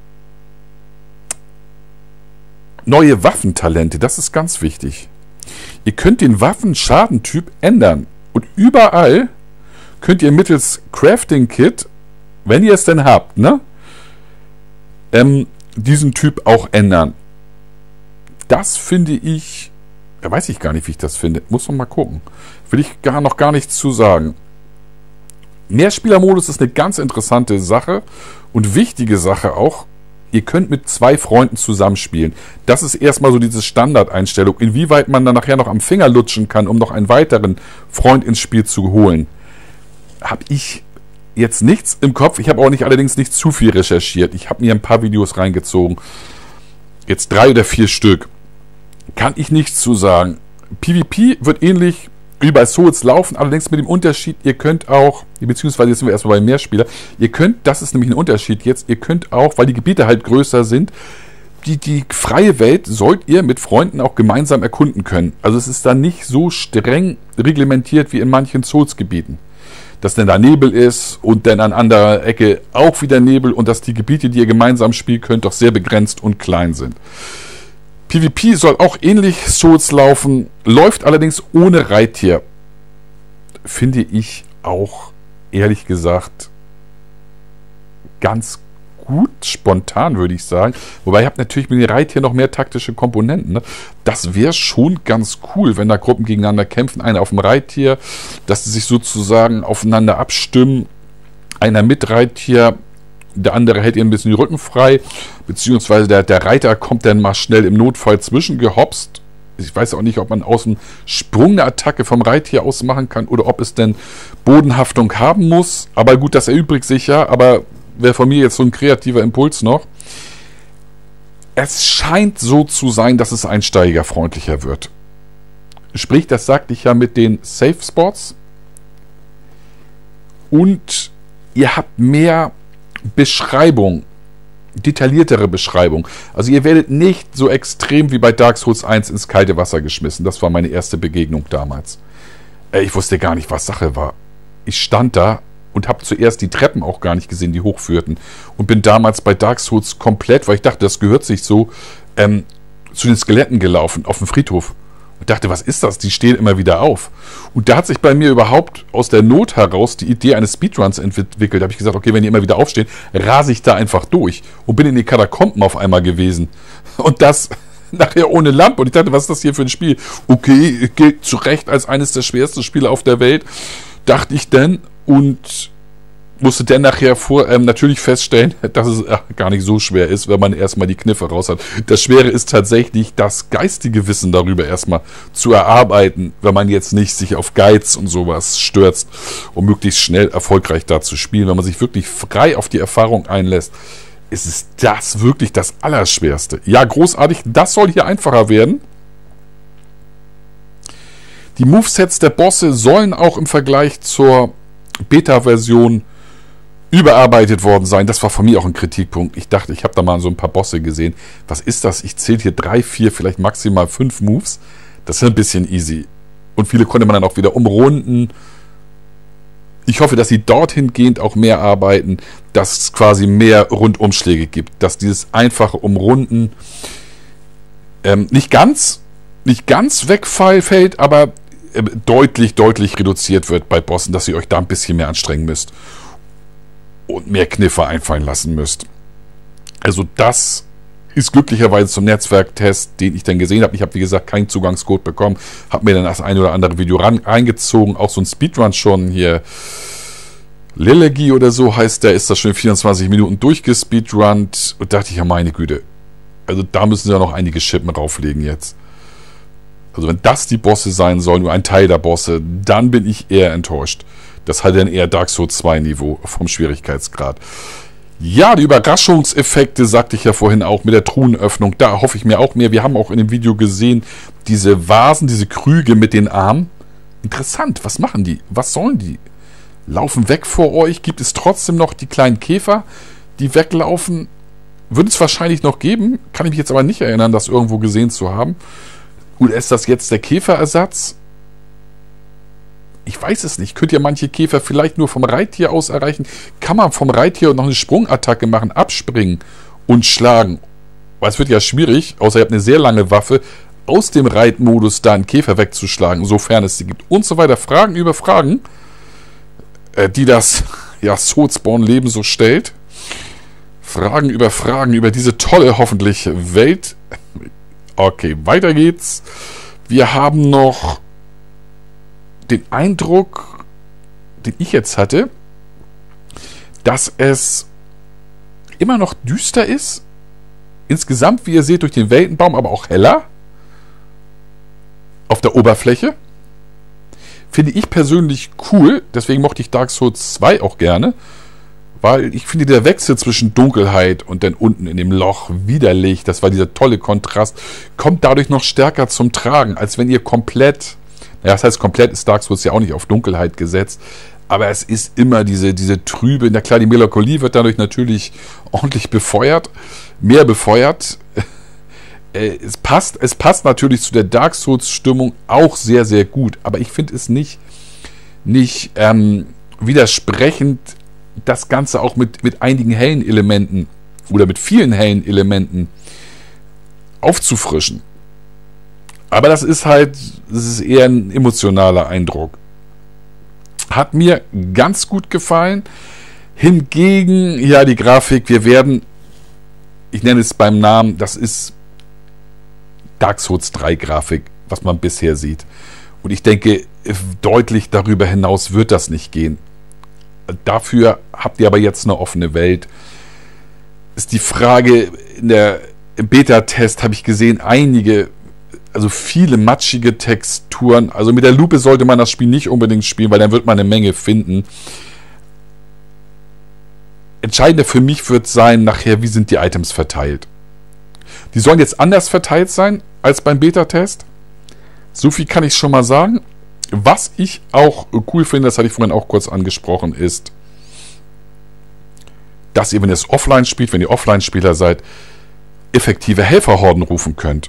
neue Waffentalente, das ist ganz wichtig. Ihr könnt den Waffenschadentyp ändern. Und überall könnt ihr mittels Crafting Kit, wenn ihr es denn habt, ne, ähm, diesen Typ auch ändern. Das finde ich, da weiß ich gar nicht, wie ich das finde. Muss man mal gucken. Will ich gar noch gar nichts zu sagen. Mehrspielermodus ist eine ganz interessante Sache und wichtige Sache auch. Ihr könnt mit zwei Freunden zusammenspielen. Das ist erstmal so diese Standardeinstellung. Inwieweit man dann nachher noch am Finger lutschen kann, um noch einen weiteren Freund ins Spiel zu holen, habe ich jetzt nichts im Kopf. Ich habe auch nicht allerdings nicht zu viel recherchiert. Ich habe mir ein paar Videos reingezogen. Jetzt drei oder vier Stück. Kann ich nichts zu sagen. PvP wird ähnlich wie bei Souls laufen, allerdings mit dem Unterschied, ihr könnt auch, beziehungsweise jetzt sind wir erstmal bei Mehrspieler, ihr könnt, das ist nämlich ein Unterschied jetzt, ihr könnt auch, weil die Gebiete halt größer sind, die, die freie Welt sollt ihr mit Freunden auch gemeinsam erkunden können. Also es ist dann nicht so streng reglementiert wie in manchen Souls-Gebieten. Dass denn da Nebel ist und dann an anderer Ecke auch wieder Nebel und dass die Gebiete, die ihr gemeinsam spielen könnt, doch sehr begrenzt und klein sind. PvP soll auch ähnlich Souls laufen, läuft allerdings ohne Reittier. Finde ich auch, ehrlich gesagt, ganz gut, spontan würde ich sagen. Wobei ihr habt natürlich mit den Reittieren noch mehr taktische Komponenten. Ne? Das wäre schon ganz cool, wenn da Gruppen gegeneinander kämpfen, einer auf dem Reittier, dass sie sich sozusagen aufeinander abstimmen. Einer mit Reittier, der andere hält ihr ein bisschen die Rücken frei, beziehungsweise der, der Reiter kommt dann mal schnell im Notfall zwischengehopst. Ich weiß auch nicht, ob man aus dem Sprung eine Attacke vom Reittier aus machen kann oder ob es denn Bodenhaftung haben muss. Aber gut, das erübrigt sich ja, aber wäre von mir jetzt so ein kreativer Impuls noch. Es scheint so zu sein, dass es einsteigerfreundlicher wird. Sprich, das sagte ich ja mit den Safe Spots. Und ihr habt mehr Beschreibung, detailliertere Beschreibung. Also ihr werdet nicht so extrem wie bei Dark Souls eins ins kalte Wasser geschmissen. Das war meine erste Begegnung damals. Äh, ich wusste gar nicht, was Sache war. Ich stand da und habe zuerst die Treppen auch gar nicht gesehen, die hochführten. Und bin damals bei Dark Souls komplett, weil ich dachte, das gehört sich so, ähm, zu den Skeletten gelaufen, auf dem Friedhof. Und dachte, was ist das? Die stehen immer wieder auf. Und da hat sich bei mir überhaupt aus der Not heraus die Idee eines Speedruns entwickelt. Da habe ich gesagt, okay, wenn die immer wieder aufstehen, rase ich da einfach durch. Und bin in die Katakomben auf einmal gewesen. Und das nachher ohne Lampe. Und ich dachte, was ist das hier für ein Spiel? Okay, gilt zu Recht als eines der schwersten Spiele auf der Welt, dachte ich dann. Und musste dann nachher vor, ähm, natürlich feststellen, dass es ach, gar nicht so schwer ist, wenn man erstmal die Kniffe raus hat. Das Schwere ist tatsächlich, das geistige Wissen darüber erstmal zu erarbeiten, wenn man jetzt nicht sich auf Geiz und sowas stürzt, um möglichst schnell erfolgreich da zu spielen. Wenn man sich wirklich frei auf die Erfahrung einlässt, ist es das wirklich das Allerschwerste. Ja, großartig, das soll hier einfacher werden. Die Movesets der Bosse sollen auch im Vergleich zur Beta-Version überarbeitet worden sein. Das war von mir auch ein Kritikpunkt. Ich dachte, ich habe da mal so ein paar Bosse gesehen. Was ist das? Ich zähle hier drei, vier, vielleicht maximal fünf Moves. Das ist ein bisschen easy. Und viele konnte man dann auch wieder umrunden. Ich hoffe, dass sie dorthin gehend auch mehr arbeiten, dass es quasi mehr Rundumschläge gibt. Dass dieses einfache Umrunden ähm, nicht ganz, nicht ganz wegfällt, aber äh, deutlich, deutlich reduziert wird bei Bossen, dass ihr euch da ein bisschen mehr anstrengen müsst. Und mehr Kniffe einfallen lassen müsst. Also das ist glücklicherweise zum Netzwerktest, den ich dann gesehen habe. Ich habe, wie gesagt, keinen Zugangscode bekommen. Habe mir dann das ein oder andere Video ran, reingezogen. Auch so ein Speedrun schon hier. Lilegi oder so heißt der, ist das schon in vierundzwanzig Minuten durchgespeedrunnt. Und dachte ich, ja meine Güte. Also da müssen sie ja noch einige Schippen rauflegen jetzt. Also wenn das die Bosse sein sollen, nur ein Teil der Bosse, dann bin ich eher enttäuscht. Das hat dann eher Dark Souls zwei Niveau vom Schwierigkeitsgrad. Ja, die Überraschungseffekte, sagte ich ja vorhin auch, mit der Truhenöffnung, da hoffe ich mir auch mehr. Wir haben auch in dem Video gesehen, diese Vasen, diese Krüge mit den Armen. Interessant, was machen die? Was sollen die? Laufen weg vor euch? Gibt es trotzdem noch die kleinen Käfer, die weglaufen? Würde es wahrscheinlich noch geben, kann ich mich jetzt aber nicht erinnern, das irgendwo gesehen zu haben. Oder ist das jetzt der Käferersatz? Ich weiß es nicht. Könnt ihr manche Käfer vielleicht nur vom Reittier aus erreichen? Kann man vom Reittier noch eine Sprungattacke machen, abspringen und schlagen? Weil es wird ja schwierig, außer ihr habt eine sehr lange Waffe, aus dem Reitmodus da einen Käfer wegzuschlagen, sofern es sie gibt. Und so weiter. Fragen über Fragen, äh, die das ja, Soulspawn-Leben so stellt. Fragen über Fragen über diese tolle, hoffentlich, Welt. Okay, weiter geht's. Wir haben noch den Eindruck, den ich jetzt hatte, dass es immer noch düster ist. Insgesamt, wie ihr seht, durch den Weltenbaum, aber auch heller. Auf der Oberfläche. Finde ich persönlich cool. Deswegen mochte ich Dark Souls zwei auch gerne. Weil ich finde, der Wechsel zwischen Dunkelheit und dann unten in dem Loch widerlich, das war dieser tolle Kontrast, kommt dadurch noch stärker zum Tragen, als wenn ihr komplett... Ja, das heißt, komplett ist Dark Souls ja auch nicht auf Dunkelheit gesetzt, aber es ist immer diese, diese Trübe, na klar, die Melancholie wird dadurch natürlich ordentlich befeuert, mehr befeuert. Es passt, es passt natürlich zu der Dark Souls-Stimmung auch sehr, sehr gut, aber ich finde es nicht, nicht ähm, widersprechend, das Ganze auch mit, mit einigen hellen Elementen oder mit vielen hellen Elementen aufzufrischen. Aber das ist halt, das ist eher ein emotionaler Eindruck. Hat mir ganz gut gefallen. Hingegen, ja, die Grafik, wir werden, ich nenne es beim Namen, das ist Dark Souls drei Grafik, was man bisher sieht. Und ich denke, deutlich darüber hinaus wird das nicht gehen. Dafür habt ihr aber jetzt eine offene Welt. Ist die Frage, in der im Beta-Test habe ich gesehen, einige, also viele matschige Texturen. Also mit der Lupe sollte man das Spiel nicht unbedingt spielen, weil dann wird man eine Menge finden. Entscheidender für mich wird sein, nachher, wie sind die Items verteilt. Die sollen jetzt anders verteilt sein als beim Beta-Test. So viel kann ich schon mal sagen. Was ich auch cool finde, das hatte ich vorhin auch kurz angesprochen, ist, dass ihr, wenn ihr es offline spielt, wenn ihr Offline-Spieler seid, effektive Helferhorden rufen könnt.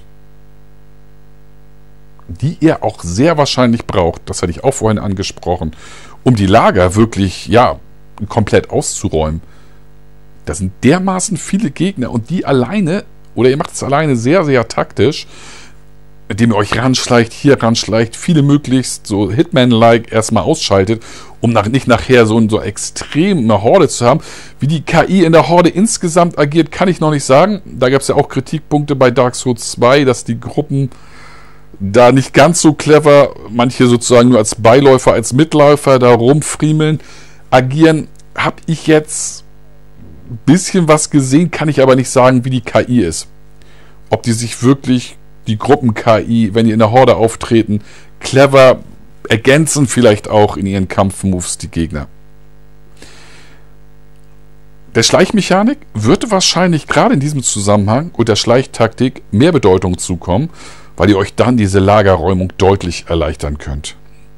Die ihr auch sehr wahrscheinlich braucht, das hatte ich auch vorhin angesprochen, um die Lager wirklich, ja, komplett auszuräumen. Da sind dermaßen viele Gegner und die alleine, oder ihr macht es alleine sehr, sehr taktisch, indem ihr euch ranschleicht, hier ranschleicht, viele möglichst so Hitman-like erstmal ausschaltet, um nach, nicht nachher so eine so extreme Horde zu haben. Wie die K I in der Horde insgesamt agiert, kann ich noch nicht sagen. Da gab es ja auch Kritikpunkte bei Dark Souls zwei, dass die Gruppen da nicht ganz so clever, manche sozusagen nur als Beiläufer, als Mitläufer da rumfriemeln, agieren. habe ich jetzt ein bisschen was gesehen, kann ich aber nicht sagen, wie die K I ist. Ob die sich wirklich, die Gruppen-K I, wenn die in der Horde auftreten, clever ergänzen, vielleicht auch in ihren Kampfmoves die Gegner. Der Schleichmechanik wird wahrscheinlich gerade in diesem Zusammenhang und der Schleichtaktik mehr Bedeutung zukommen, weil ihr euch dann diese Lagerräumung deutlich erleichtern könnt.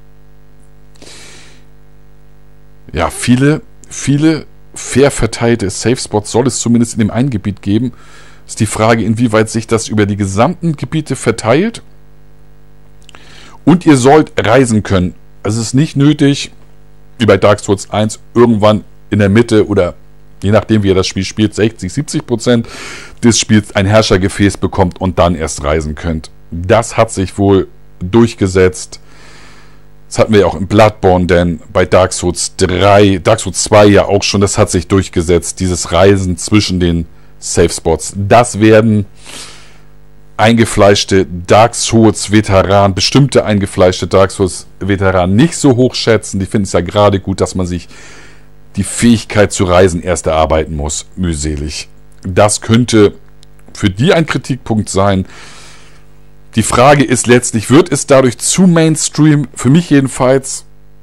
Ja, viele, viele fair verteilte Safe-Spots soll es zumindest in dem einen Gebiet geben. Ist die Frage, inwieweit sich das über die gesamten Gebiete verteilt. Und ihr sollt reisen können. Es ist nicht nötig, wie bei Dark Souls eins, irgendwann in der Mitte oder je nachdem, wie ihr das Spiel spielt, sechzig, siebzig Prozent des Spiels ein Herrschergefäß bekommt und dann erst reisen könnt. Das hat sich wohl durchgesetzt. Das hatten wir ja auch in Bloodborne, denn bei Dark Souls drei, Dark Souls zwei ja auch schon, das hat sich durchgesetzt, dieses Reisen zwischen den Safe Spots. Das werden eingefleischte Dark Souls Veteranen, bestimmte eingefleischte Dark Souls Veteranen nicht so hoch schätzen. Die finden es ja gerade gut, dass man sich die Fähigkeit zu reisen erst erarbeiten muss, mühselig. Das könnte für die ein Kritikpunkt sein. Die Frage ist letztlich, wird es dadurch zu Mainstream, für mich jedenfalls,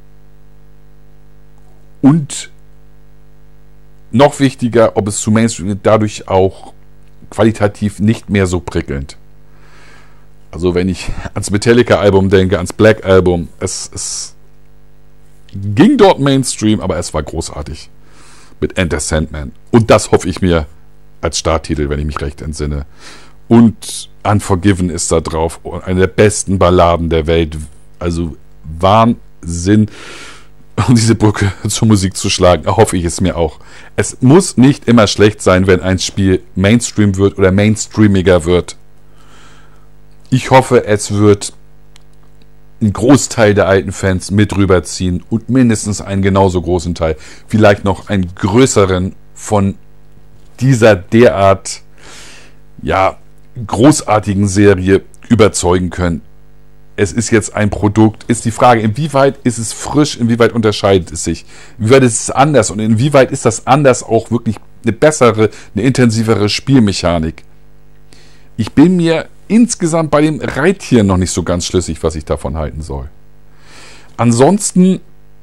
und noch wichtiger, ob es zu Mainstream wird, dadurch auch qualitativ nicht mehr so prickelnd. Also wenn ich ans Metallica-Album denke, ans Black-Album, es, es ging dort Mainstream, aber es war großartig mit Enter Sandman. Und das hoffe ich mir als Starttitel, wenn ich mich recht entsinne. Und Unforgiven ist da drauf. Eine der besten Balladen der Welt. Also Wahnsinn. Um diese Brücke zur Musik zu schlagen, hoffe ich es mir auch. Es muss nicht immer schlecht sein, wenn ein Spiel Mainstream wird oder mainstreamiger wird. Ich hoffe, es wird einen Großteil der alten Fans mit rüberziehen und mindestens einen genauso großen Teil, vielleicht noch einen größeren von dieser derart, ja, großartigen Serie überzeugen können. Es ist jetzt ein Produkt, ist die Frage, inwieweit ist es frisch, inwieweit unterscheidet es sich, inwieweit ist es anders und inwieweit ist das anders auch wirklich eine bessere, eine intensivere Spielmechanik. Ich bin mir insgesamt bei dem Reittier noch nicht so ganz schlüssig, was ich davon halten soll. Ansonsten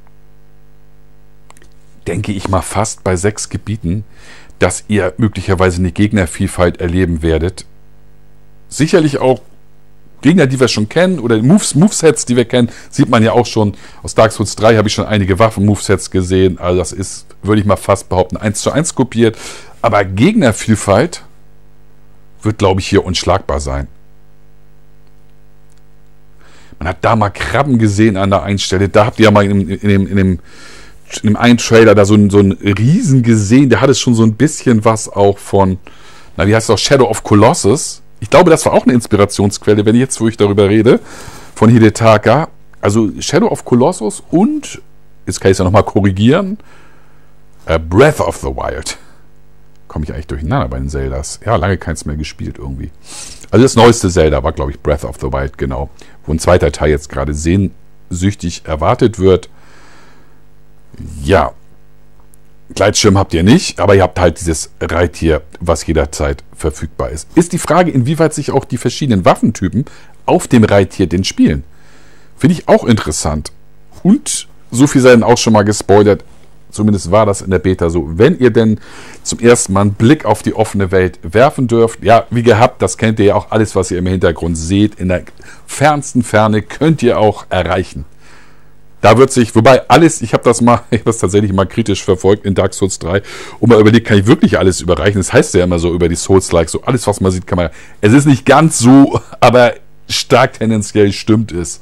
denke ich mal fast bei sechs Gebieten, dass ihr möglicherweise eine Gegnervielfalt erleben werdet. Sicherlich auch Gegner, die wir schon kennen, oder Moves, Movesets, die wir kennen, sieht man ja auch schon. Aus Dark Souls drei habe ich schon einige Waffen-Movesets gesehen. Also das ist, würde ich mal fast behaupten, eins zu eins kopiert. Aber Gegnervielfalt wird, glaube ich, hier unschlagbar sein. Man hat da mal Krabben gesehen an der einen Stelle. Da habt ihr ja mal in, in, dem, in, dem, in dem einen Trailer da so, so einen Riesen gesehen. Der hat es schon so ein bisschen was auch von, na, wie heißt es auch, Shadow of Colossus. Ich glaube, das war auch eine Inspirationsquelle, wenn ich jetzt, wo ich darüber rede, von Hidetaka. Also Shadow of Colossus und, jetzt kann ich es ja nochmal korrigieren, uh, Breath of the Wild. Komme ich eigentlich durcheinander bei den Zeldas. Ja, lange keins mehr gespielt irgendwie. Also das neueste Zelda war, glaube ich, Breath of the Wild, genau. Wo ein zweiter Teil jetzt gerade sehnsüchtig erwartet wird. Ja. Gleitschirm habt ihr nicht, aber ihr habt halt dieses Reittier, was jederzeit verfügbar ist. Ist die Frage, inwieweit sich auch die verschiedenen Waffentypen auf dem Reittier denn spielen. Finde ich auch interessant. Und so viel sei dann auch schon mal gespoilert, zumindest war das in der Beta so, wenn ihr denn zum ersten Mal einen Blick auf die offene Welt werfen dürft, ja, wie gehabt, das kennt ihr ja auch, alles, was ihr im Hintergrund seht, in der fernsten Ferne könnt ihr auch erreichen. Da wird sich, wobei alles, ich habe das mal, ich habe das tatsächlich mal kritisch verfolgt in Dark Souls drei und mal überlegt, kann ich wirklich alles überreichen? Das heißt ja immer so über die Souls-like, so alles, was man sieht, kann man, es ist nicht ganz so, aber stark tendenziell stimmt es.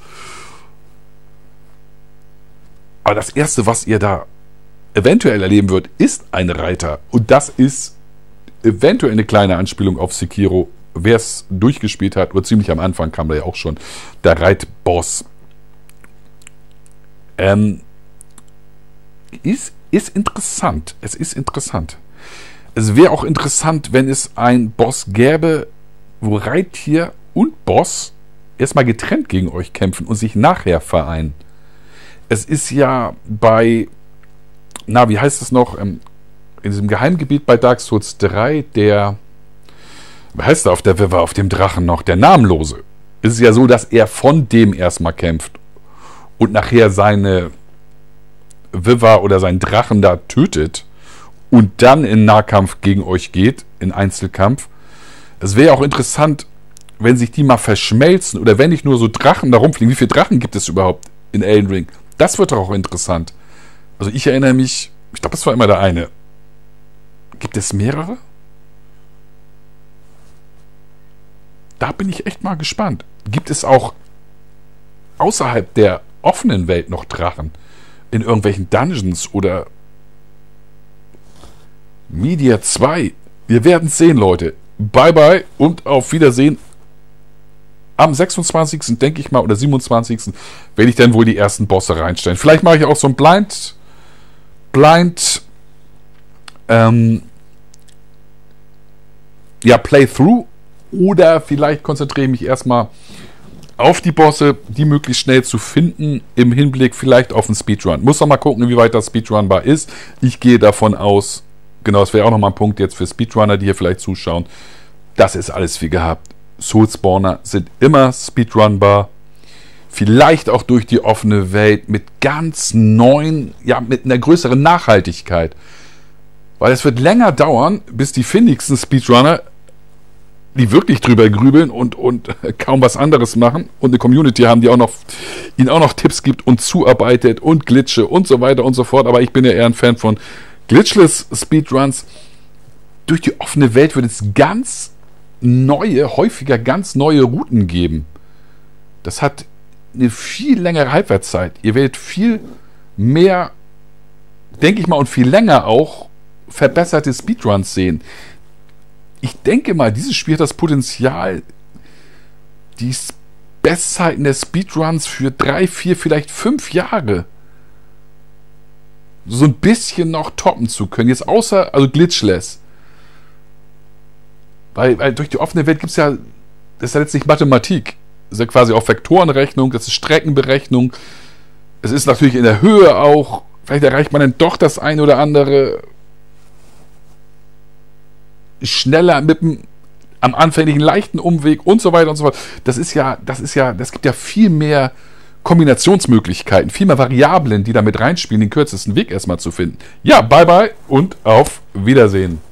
Aber das Erste, was ihr da eventuell erleben wird, ist ein Reiter. Und das ist eventuell eine kleine Anspielung auf Sekiro. Wer es durchgespielt hat, oder ziemlich am Anfang kam da ja auch schon der Reitboss. Ähm, ist, ist interessant. Es ist interessant. Es wäre auch interessant, wenn es einen Boss gäbe, wo Reittier und Boss erstmal getrennt gegen euch kämpfen und sich nachher vereinen. Es ist ja bei na, wie heißt es noch, ähm, in diesem Geheimgebiet bei Dark Souls drei, der, wie heißt er auf der Viva, auf dem Drachen noch, der Namenlose. Ist es ja so, dass er von dem erstmal kämpft und nachher seine Viva oder seinen Drachen da tötet und dann in Nahkampf gegen euch geht, in Einzelkampf. Es wäre auch interessant, wenn sich die mal verschmelzen oder wenn nicht nur so Drachen da rumfliegen. Wie viele Drachen gibt es überhaupt in Elden Ring? Das wird doch auch interessant. Also ich erinnere mich, ich glaube, es war immer der eine. Gibt es mehrere? Da bin ich echt mal gespannt. Gibt es auch außerhalb der offenen Welt noch Drachen? In irgendwelchen Dungeons oder Media zwei? Wir werden es sehen, Leute. Bye bye und auf Wiedersehen. Am sechsundzwanzigsten denke ich mal, oder siebenundzwanzigsten werde ich dann wohl die ersten Bosse reinstellen. Vielleicht mache ich auch so ein Blind, Blind, ähm, ja, Playthrough. Oder vielleicht konzentriere ich mich erstmal auf die Bosse, die möglichst schnell zu finden, im Hinblick vielleicht auf einen Speedrun. Muss noch mal gucken, wie weit das speedrunbar ist. Ich gehe davon aus, genau, das wäre auch nochmal ein Punkt jetzt für Speedrunner, die hier vielleicht zuschauen. Das ist alles wie gehabt. Soulspawner sind immer speedrunbar. Vielleicht auch durch die offene Welt mit ganz neuen, ja, mit einer größeren Nachhaltigkeit. Weil es wird länger dauern, bis die findigsten Speedrunner, die wirklich drüber grübeln und, und kaum was anderes machen und eine Community haben, die auch noch, ihnen auch noch Tipps gibt und zuarbeitet und Glitche und so weiter und so fort. Aber ich bin ja eher ein Fan von Glitchless Speedruns. Durch die offene Welt wird es ganz neue, häufiger ganz neue Routen geben. Das hat eine viel längere Halbwertszeit. Ihr werdet viel mehr, denke ich mal, und viel länger auch verbesserte Speedruns sehen. Ich denke mal, dieses Spiel hat das Potenzial, die Bestzeiten der Speedruns für drei, vier, vielleicht fünf Jahre so ein bisschen noch toppen zu können. Jetzt außer, also glitchless. Weil, weil durch die offene Welt gibt es ja, das ist ja letztlich Mathematik. Das ist ja quasi auch Vektorenrechnung, das ist Streckenberechnung. Es ist natürlich in der Höhe auch, vielleicht erreicht man dann doch das eine oder andere schneller mit dem am anfänglichen leichten Umweg und so weiter und so fort. Das ist ja, das ist ja, das gibt ja viel mehr Kombinationsmöglichkeiten, viel mehr Variablen, die da mit reinspielen, den kürzesten Weg erstmal zu finden. Ja, bye bye und auf Wiedersehen.